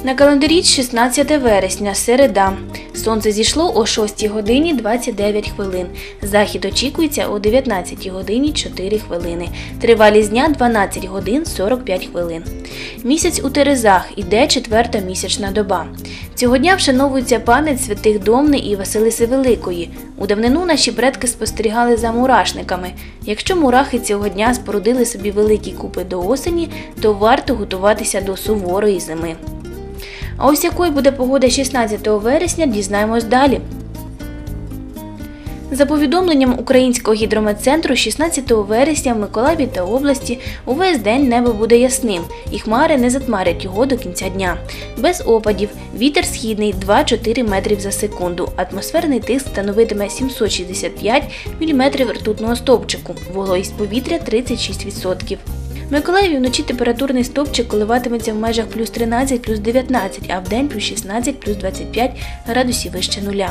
На календарі 16 вересня, середа. Сонце зійшло о 6 годині 29 хвилин. Захід очікується о 19 годині 4 хвилини. Тривалість дня 12 годин 45 хвилин. Місяць у Терезах, іде 4-та місячна доба. Цього дня вшановується пам'ять святих Домни і Василиси Великої. У давнину наші предки спостерігали за мурашниками. Якщо мурахи цього дня спорудили собі великі купи до осені, то варто готуватися до суворої зими. А ось якою буде погода 16 вересня, дізнаємось далі. За повідомленням Українського гідрометцентру, 16 вересня в Миколаєві та області увесь день небо буде ясним, і хмари не затьмарять його до кінця дня. Без опадів, вітер східний 2-4 метрів за секунду, атмосферний тиск становитиме 765 мм ртутного стовпчику, вологість повітря 36%. В Миколаєві вночі температурний стовпчик коливатиметься в межах плюс 13, плюс 19, а вдень плюс 16, плюс 25 градусів вище нуля.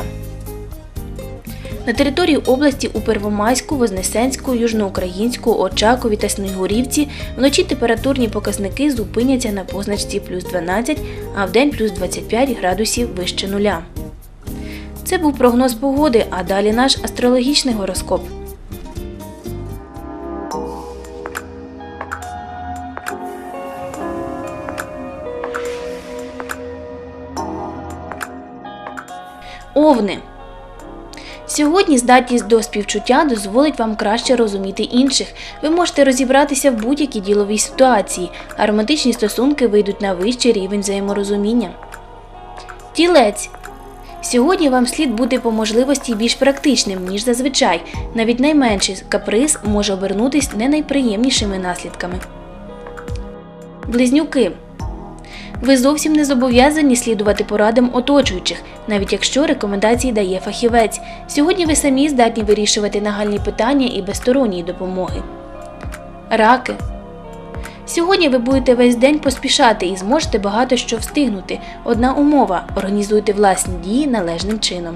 На території області у Первомайську, Вознесенську, Южноукраїнську, Очакові та Снігурівці вночі температурні показники зупиняться на позначці плюс 12, а вдень плюс 25 градусів вище нуля. Це був прогноз погоди, а далі наш астрологічний гороскоп. Овни. Сьогодні здатність до співчуття дозволить вам краще розуміти інших. Ви можете розібратися в будь-якій діловій ситуації, а романтичні стосунки вийдуть на вищий рівень взаєморозуміння. Тілець. Сьогодні вам слід бути по можливості більш практичним, ніж зазвичай. Навіть найменший каприз може обернутися не найприємнішими наслідками. Близнюки. Ви зовсім не зобов'язані слідувати порадам оточуючих, навіть якщо рекомендації дає фахівець. Сьогодні ви самі здатні вирішувати нагальні питання і без сторонньої допомоги. Раки. Сьогодні ви будете весь день поспішати і зможете багато що встигнути. Одна умова – організуйте власні дії належним чином.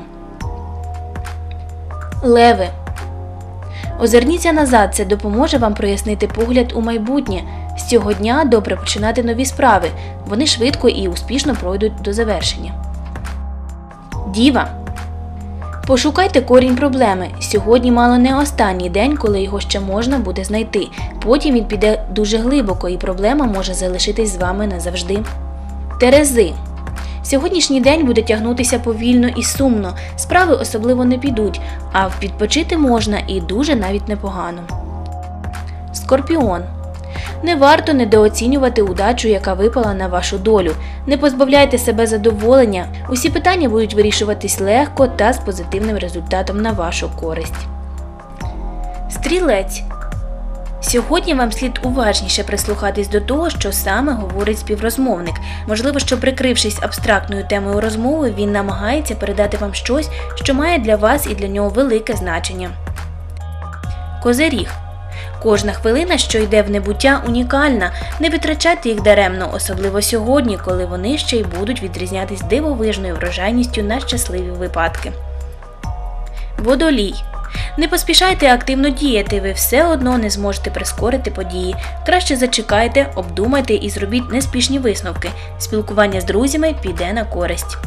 Леви. Озирніться назад, це допоможе вам прояснити погляд у майбутнє. З цього дня добре починати нові справи, вони швидко і успішно пройдуть до завершення. Діва. Пошукайте корінь проблеми. Сьогодні мало не останній день, коли його ще можна буде знайти. Потім він піде дуже глибоко і проблема може залишитись з вами назавжди. Терези. Сьогоднішній день буде тягнутися повільно і сумно, справи особливо не підуть, а відпочити можна і дуже навіть непогано. Скорпіон. Не варто недооцінювати удачу, яка випала на вашу долю. Не позбавляйте себе задоволення, усі питання будуть вирішуватись легко та з позитивним результатом на вашу користь. Стрілець. Сьогодні вам слід уважніше прислухатись до того, що саме говорить співрозмовник. Можливо, що прикрившись абстрактною темою розмови, він намагається передати вам щось, що має для вас і для нього велике значення. Козиріг. Кожна хвилина, що йде в небуття, унікальна. Не витрачайте їх даремно, особливо сьогодні, коли вони ще й будуть відрізнятись дивовижною врожайністю на щасливі випадки. Водолій. Не поспішайте активно діяти, ви все одно не зможете прискорити події. Краще зачекайте, обдумайте і зробіть неспішні висновки. Спілкування з друзями піде на користь.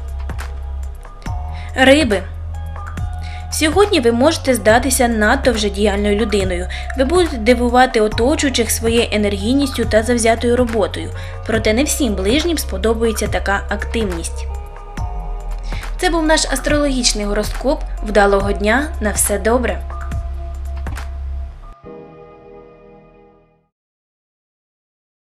Риби. Сьогодні ви можете здатися надто вже діяльною людиною. Ви будете дивувати оточуючих своєю енергійністю та завзятою роботою. Проте не всім ближнім сподобається така активність. Це був наш астрологічний гороскоп. Вдалого дня, на все добре!